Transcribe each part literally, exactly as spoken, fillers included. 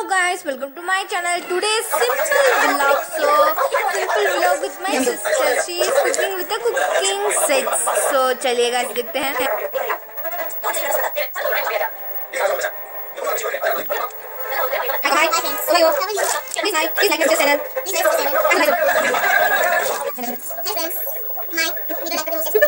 Hello guys, welcome to my channel. Today's simple vlog. So simple vlog with my sister. She is cooking with the cooking sets. So चलिए guys देखते हैं. Hi friends, how are you? Please like, please like this channel. Please like this channel. Hi friends, my video like the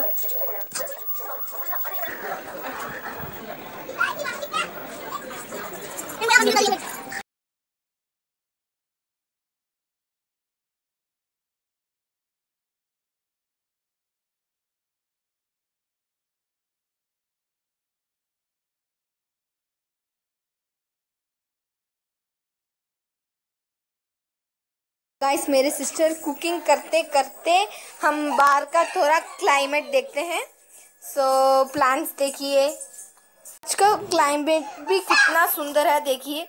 guys मेरे sister cooking करते करते हम बाहर का थोड़ा क्लाइमेट देखते हैं. सो प्लांट्स देखिए, आज का क्लाइमेट भी कितना सुंदर है देखिए.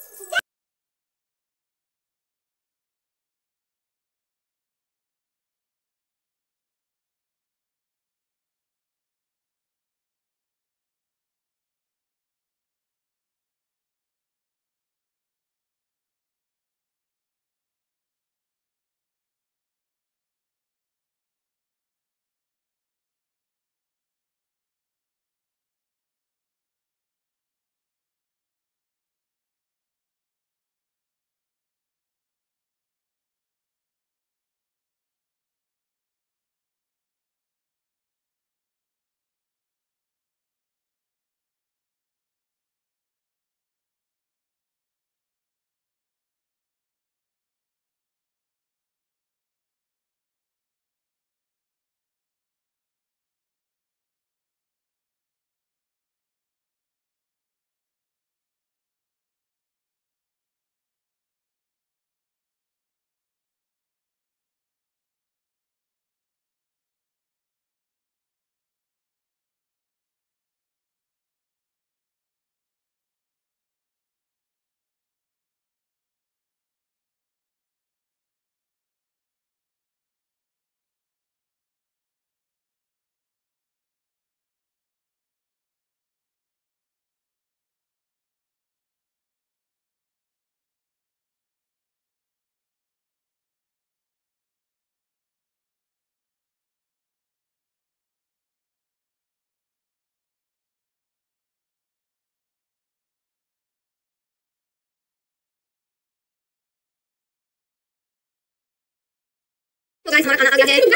तो गाइस हमारा खाना आ गया है.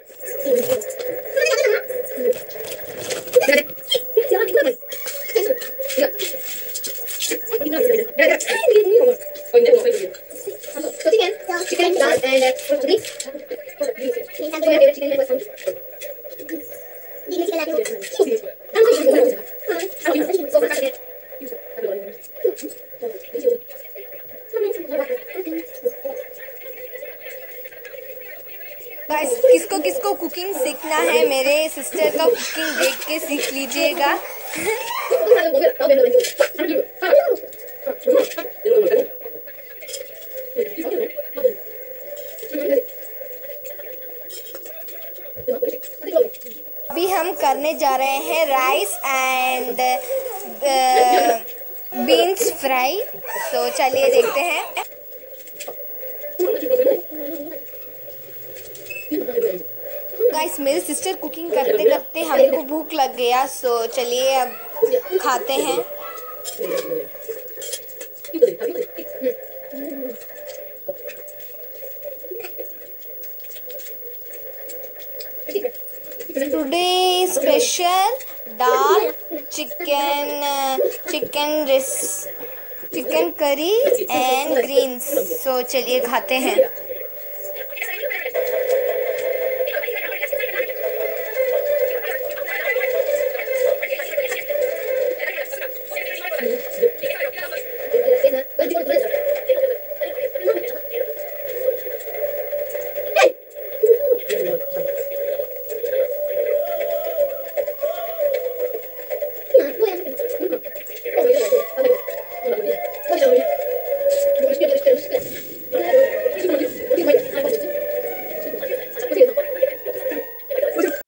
Chicken dal and roti. Guys किसको किसको कुकिंग सीखना है मेरे सिस्टर का कुकिंग देख के सीख लीजिएगा. अभी हम करने जा रहे हैं राइस एंड बीन्स फ्राई. तो चलिए देखते हैं. गाइस मेरे सिस्टर कुकिंग करते करते हमको भूख लग गया. सो चलिए अब खाते हैं. Today special dal, chicken chicken rice chicken curry and greens. So चलिए खाते हैं.